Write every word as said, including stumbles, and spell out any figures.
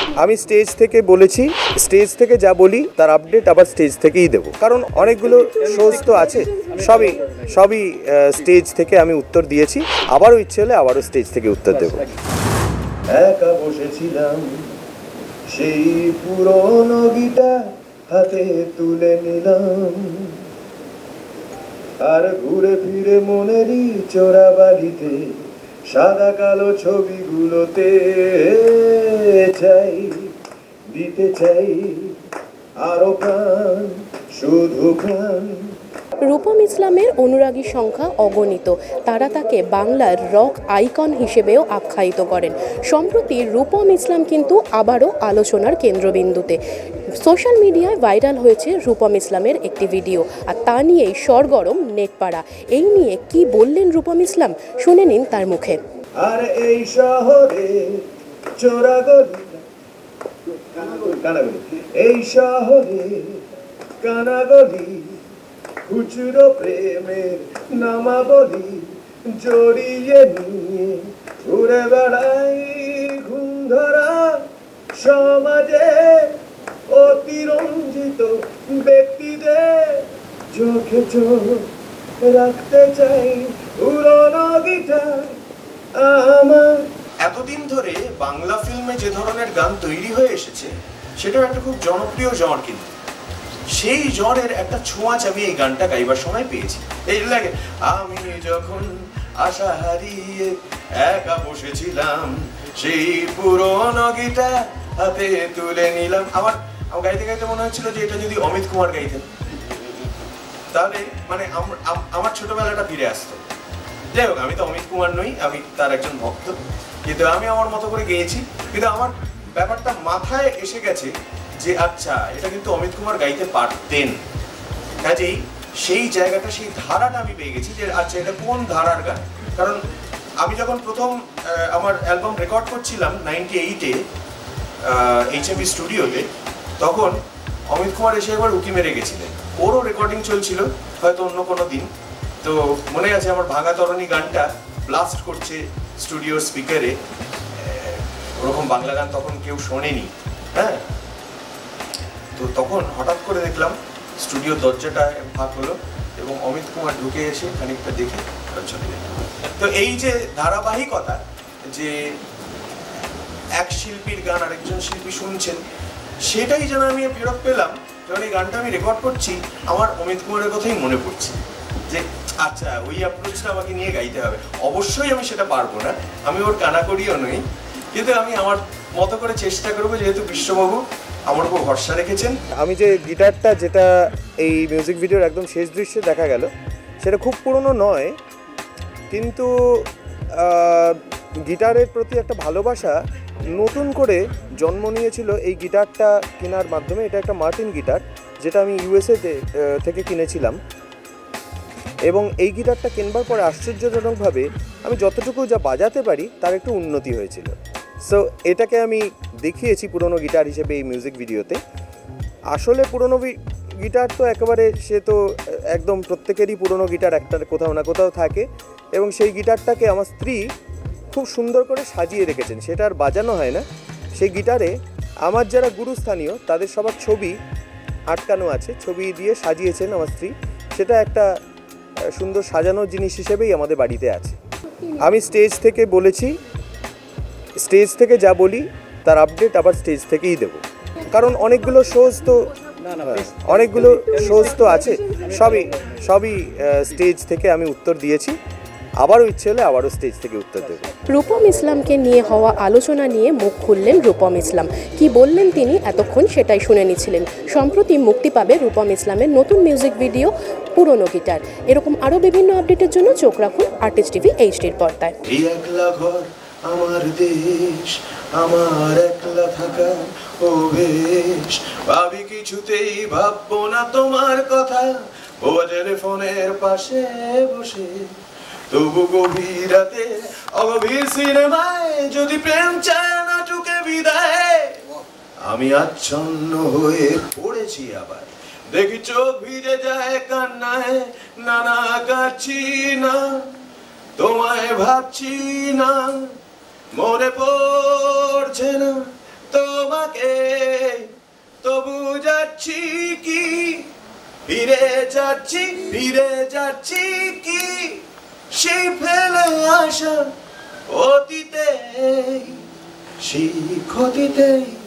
আমি স্টেজ থেকে বলেছি, স্টেজ থেকে যা বলি তার আপডেট আবার স্টেজ থেকেই দেবো, কারণ অনেকগুলো শোজ তো আছে, সবই সবই স্টেজ থেকে আমি উত্তর দিয়েছি। আবারও ইচ্ছে হলে আবারও স্টেজ থেকে উত্তর দেবো। একা বসেছিলাম, সেই পুরনো গিটার হাতে তুলে নিলাম, আর ঘুরে ফিরে মনেরই চোরা বাড়িতে সাদা কালো ছবিগুলোতে চাই, দিতে চাই আরো প্রাণ, শুধু প্রাণ। রূপম ইসলামের অনুরাগী সংখ্যা অগণিত। তারা তাকে বাংলার রক আইকন হিসেবেও আখ্যায়িত করেন। সম্প্রতি রূপম ইসলাম কিন্তু আবারও আলোচনার কেন্দ্রবিন্দুতে। সোশ্যাল মিডিয়ায় ভাইরাল হয়েছে রূপম ইসলামের একটি ভিডিও, আর তা নিয়েই সরগরম নেটপাড়া। এই নিয়ে কি বললেন রূপম ইসলাম, শুনে নিন তার মুখে। আর এই শহরে চোরাগলি, কানাগলি, এই শহরে কানাগলি, খুচরো প্রেমের নামাবলি জড়িয়ে নিয়ে ঘুরে বেড়াই ঘুম ধরা সমাজে, অতিরঞ্জিত ব্যক্তিদের চোখে চোখ রাখতে চাই পুরনো গিটার আমার। এতদিন ধরে বাংলা ফিল্মে যে ধরনের গান তৈরি হয়ে এসেছে সেটা একটা খুব জনপ্রিয় জ্বর, কিন্তু সেই জ্বরের একটা ছোঁয়াচ আমি এই গানটা গাইবার সময় পেয়েছি। এই লাগে আমি যখন আশা হারিয়ে একা বসেছিলাম, সেই পুরনো গিটার হাতে তুলে নিলাম। আমার আমার গাইতে গাইতে মনে হচ্ছিল যে এটা যদি অমিত কুমার গাইতেন তাহলে মানে আমার ছোটবেলাটা ফিরে আসতো। যাই হোক, আমি তো অমিত কুমার নই, আমি তার একজন ভক্ত, কিন্তু আমি আমার মতো করে গেয়েছি। কিন্তু আমার ব্যাপারটা মাথায় এসে গেছে যে আচ্ছা এটা কিন্তু অমিত কুমার গাইতে পারতেন, কাজেই সেই জায়গাটা, সেই ধারাটা আমি পেয়ে গেছি যে আচ্ছা এটা কোন ধারার গান। কারণ আমি যখন প্রথম আমার অ্যালবাম রেকর্ড করছিলাম নাইনটি এইটে এইচ এম ভি স্টুডিওতে, তখন অমিত কুমার এসে একবার উকি মেরে গেছিলেন। ওরও রেকর্ডিং চলছিল হয়তো অন্য কোনো দিন, তো মনে আছে আমার ভাঙা তরণী গানটা ব্লাস্ট করছে স্টুডিওর স্পিকারে। ওরকম বাংলা গান তখন কেউ শোনেনি, হ্যাঁ। তো তখন হঠাৎ করে দেখলাম স্টুডিওর দরজাটা ফাঁক হলো এবং অমিত কুমার ঢুকে এসে খানিকটা দেখে চলে গেল। তো এই যে ধারাবাহিকতা, যে এক শিল্পীর গান আরেকজন শিল্পী শুনছেন, সেটাই যেন আমি ফেরত পেলাম যখন এই গানটা আমি রেকর্ড করছি। আমার অমিত কুমারের কথাই মনে পড়ছে যে আচ্ছা ওই অ্যাপ্রোচটা আমাকে নিয়ে গাইতে হবে। অবশ্যই আমি সেটা পারবো না, আমি ওর কানাকড়িও নই, কিন্তু আমি আমার মতো করে চেষ্টা করবো, যেহেতু বিশ্ববাবু আমার উপর ভরসা রেখেছেন। আমি যে গিটারটা, যেটা এই মিউজিক ভিডিওর একদম শেষ দৃশ্যে দেখা গেল, সেটা খুব পুরনো নয়, কিন্তু গিটারের প্রতি একটা ভালোবাসা নতুন করে জন্ম নিয়েছিল এই গিটারটা কেনার মাধ্যমে। এটা একটা মার্টিন গিটার, যেটা আমি ইউএসএ থেকে কিনেছিলাম, এবং এই গিটারটা কেনবার পরে আশ্চর্যজনকভাবে আমি যতটুকু যা বাজাতে পারি তার একটু উন্নতি হয়েছিল। সো এটাকে আমি দেখিয়েছি পুরনো গিটার হিসেবে এই মিউজিক ভিডিওতে। আসলে পুরনো গিটার তো একেবারে, সে তো একদম প্রত্যেকেরই পুরনো গিটার একটা কোথাও না কোথাও থাকে, এবং সেই গিটারটাকে আমার স্ত্রী খুব সুন্দর করে সাজিয়ে রেখেছেন, সেটা আর বাজানো হয় না। সেই গিটারে আমার যারা গুরুস্থানীয় তাদের সবার ছবি আটকানো আছে, ছবি দিয়ে সাজিয়েছেন আমার স্ত্রী। সেটা একটা সুন্দর সাজানো জিনিস হিসেবেই আমাদের বাড়িতে আছে। আমি স্টেজ থেকে বলেছি, স্টেজ থেকে যা বলি তার আপডেট আবার স্টেজ থেকেই দেবো, কারণ অনেকগুলো শোজ তো অনেকগুলো শোজ তো আছে, সবই সবই স্টেজ থেকে আমি উত্তর দিয়েছি। আবারও ইচ্ছে হলে আবারও স্টেজ থেকে উত্তর দেবো। রূপম ইসলামকে নিয়ে হওয়া আলোচনা নিয়ে মুখ খুললেন রূপম ইসলাম। কি বললেন তিনি এতক্ষণ সেটাই শুনে নিচ্ছিলেন। সম্প্রতি মুক্তি পাবে রূপম ইসলামের নতুন মিউজিক ভিডিও পুরনো গিটার। এরকম আরও বিভিন্ন আপডেটের জন্য চোখ রাখুন আর্টিস্ট টিভি এইচডির পর্দায়। আমার দেশ, আমার একলা থাকা অভ্যেস, ভাবি কিছুতেই ভাববো না তোমার কথা, ও টেলিফোনের পাশে বসে, তবু গভীর রাতে অগভীর সিনেমায় যদি প্রেম চায় না টুকে বিদায়, আমি আচ্ছন্ন হয়ে পড়েছি আবার, দেখি চোখ ভিজে যায় কান্নায়, না না কাচ্ছি না, তোমায় ভাবছি না, মনে পড়ছে না তোমার থাকে, তবু যাচ্ছি কি, ফিরে যাচ্ছি ফিরে যাচ্ছি কি সেই ফেলে আসা অতীতে, সেই ক্ষতিতে।